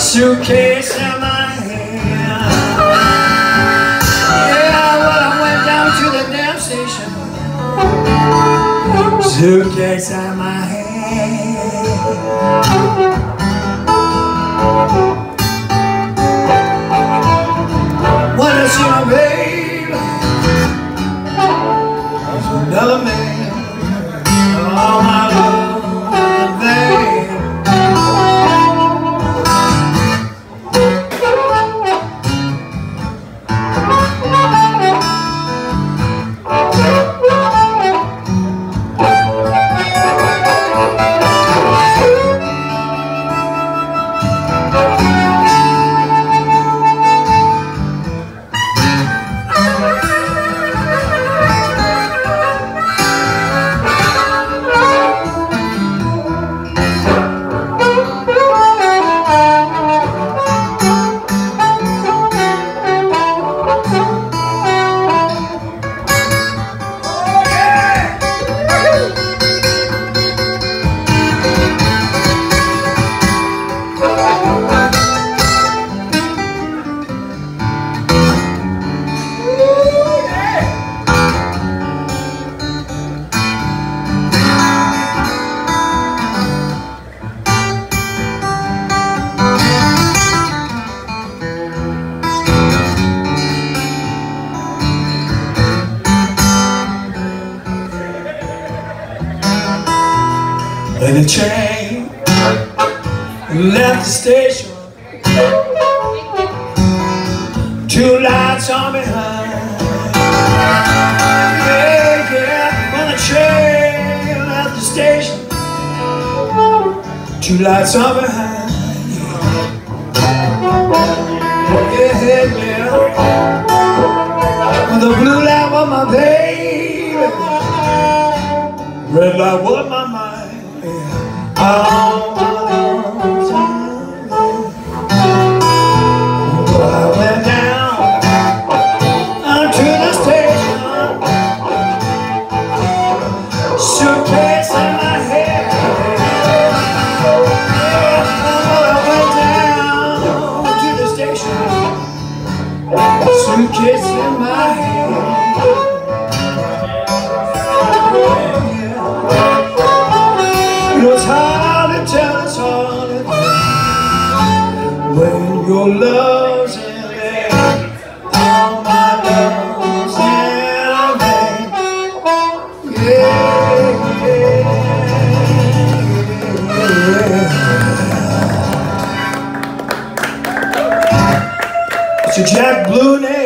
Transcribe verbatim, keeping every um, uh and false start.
suitcase in my hand. Yeah, well, I went down to the damn station. Suitcase in my hand. When I see my baby, there's another man. All my love in vain. And the train left the station, two lights on behind. Yeah, yeah, when the train left the station, two lights on behind. Yeah, yeah, when the blue light was my baby, red light was my mind. All my time, well, I went down to the station, suitcase in my head. Yeah, well, I went down to the station, suitcase in my head. You know, it's hard to tell, it's hard to tell when your love's in vain. All my love's in vain. Yeah, yeah, yeah. It's a Jack Blue name.